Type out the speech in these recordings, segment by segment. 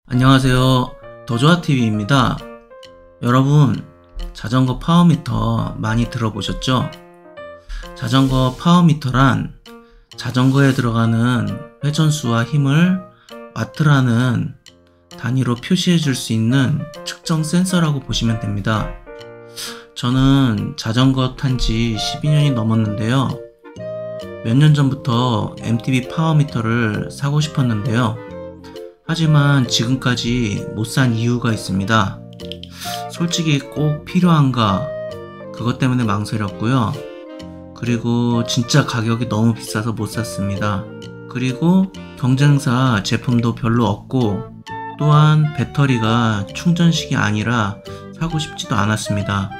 안녕하세요. 더조아TV입니다. 여러분, 자전거 파워미터 많이 들어보셨죠? 자전거 파워미터란 자전거에 들어가는 회전수와 힘을 와트라는 단위로 표시해 줄 수 있는 측정 센서라고 보시면 됩니다. 저는 자전거 탄 지 12년이 넘었는데요. 몇 년 전부터 MTB 파워미터를 사고 싶었는데요. 하지만 지금까지 못 산 이유가 있습니다. 솔직히 꼭 필요한가? 그것 때문에 망설였고요. 그리고 진짜 가격이 너무 비싸서 못 샀습니다. 그리고 경쟁사 제품도 별로 없고, 또한 배터리가 충전식이 아니라 사고 싶지도 않았습니다.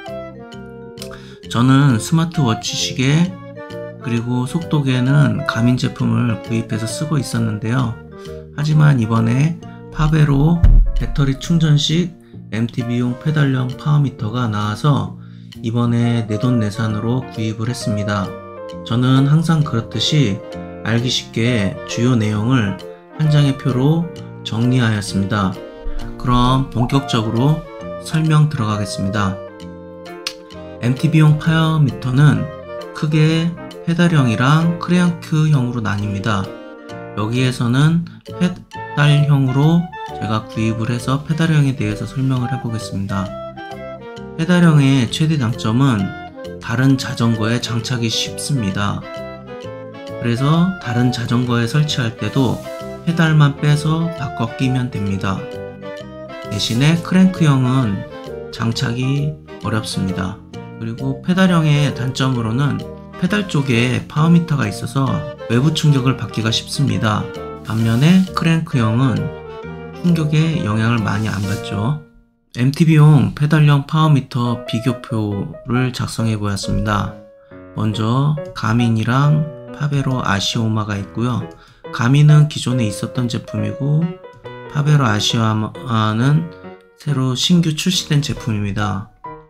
저는 스마트워치 시계 그리고 속도계는 가민 제품을 구입해서 쓰고 있었는데요. 하지만 이번에 파베로 배터리 충전식 MTB용 페달형 파워미터가 나와서 이번에 내돈내산으로 구입을 했습니다. 저는 항상 그렇듯이 알기 쉽게 주요 내용을 한 장의 표로 정리하였습니다. 그럼 본격적으로 설명 들어가겠습니다. MTB용 파워미터는 크게 페달형이랑 크랭크형으로 나뉩니다. 여기에서는 페달형으로 제가 구입을 해서 페달형에 대해서 설명을 해보겠습니다. 페달형의 최대 장점은 다른 자전거에 장착이 쉽습니다. 그래서 다른 자전거에 설치할 때도 페달만 빼서 바꿔 끼면 됩니다. 대신에 크랭크형은 장착이 어렵습니다. 그리고 페달형의 단점으로는 페달 쪽에 파워미터가 있어서 외부 충격을 받기가 쉽습니다. 반면에 크랭크형은 충격에 영향을 많이 안 받죠. MTB용 페달형 파워미터 비교표를 작성해 보았습니다. 먼저 가민이랑 파베로 아시오마가 있고요. 가민은 기존에 있었던 제품이고, 파베로 아시오마는 새로 신규 출시된 제품입니다.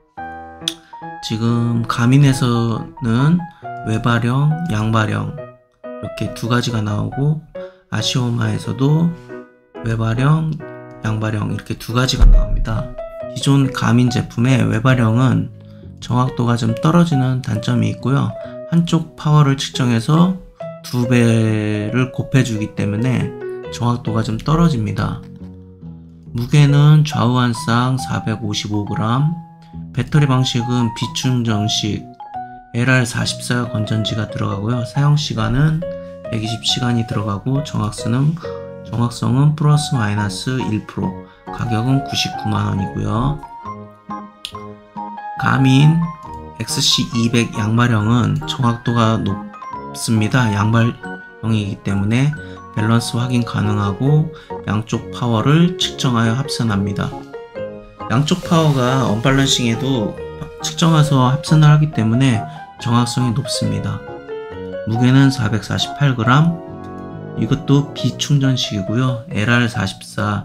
지금 가민에서는 외발형, 양발형 이렇게 두 가지가 나오고, 아시오마에서도 외발형, 양발형 이렇게 두 가지가 나옵니다. 기존 가민 제품의 외발형은 정확도가 좀 떨어지는 단점이 있고요. 한쪽 파워를 측정해서 2배를 곱해주기 때문에 정확도가 좀 떨어집니다. 무게는 좌우 한 쌍 455g, 배터리 방식은 비충전식 LR44 건전지가 들어가고요. 사용시간은 120시간이 들어가고, 정확성은 플러스 마이너스 1%, 가격은 99만원이고요. 가민 XC200 양발형은 정확도가 높습니다. 양발형이기 때문에 밸런스 확인 가능하고 양쪽 파워를 측정하여 합산합니다. 양쪽 파워가 언밸런싱에도 측정해서 합산을 하기 때문에 정확성이 높습니다. 무게는 448g, 이것도 비충전식이고요. LR44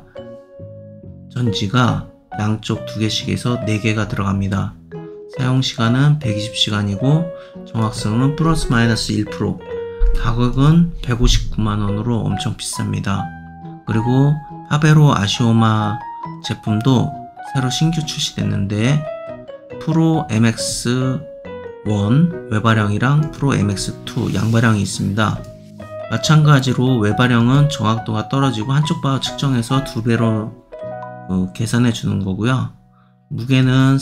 전지가 양쪽 2개씩에서 4개가 들어갑니다. 사용시간은 120시간이고 정확성은 플러스 마이너스 1%, 가격은 159만원으로 엄청 비쌉니다. 그리고 파베로 아시오마 제품도 새로 신규 출시됐는데, 프로 MX1 외발형이랑 프로 MX2 양발형이 있습니다. 마찬가지로 외발형은 정확도가 떨어지고 한쪽 파워 측정해서 2배로 계산해 주는 거고요. 무게는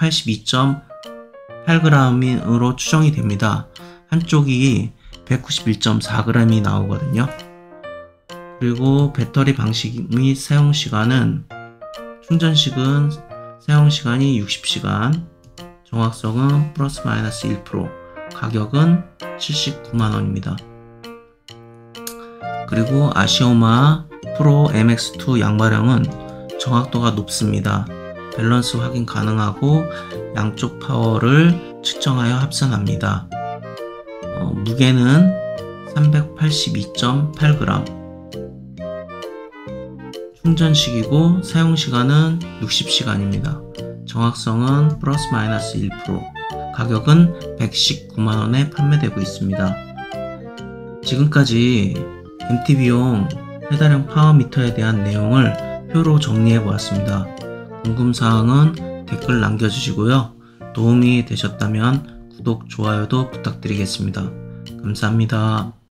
382.8g으로 추정이 됩니다. 한쪽이 191.4g이 나오거든요. 그리고 배터리 방식 및 사용시간은 충전식은 사용시간이 60시간, 정확성은 플러스 마이너스 1%, 가격은 79만원입니다. 그리고 아시오마 프로 MX2 양발형은 정확도가 높습니다. 밸런스 확인 가능하고 양쪽 파워를 측정하여 합산합니다. 무게는 382.8g, 충전식이고 사용시간은 60시간입니다. 정확성은 플러스 마이너스 1%, 가격은 119만원에 판매되고 있습니다. 지금까지 MTB용 페달형 파워미터에 대한 내용을 표로 정리해 보았습니다. 궁금사항은 댓글 남겨주시고요. 도움이 되셨다면 구독, 좋아요도 부탁드리겠습니다. 감사합니다.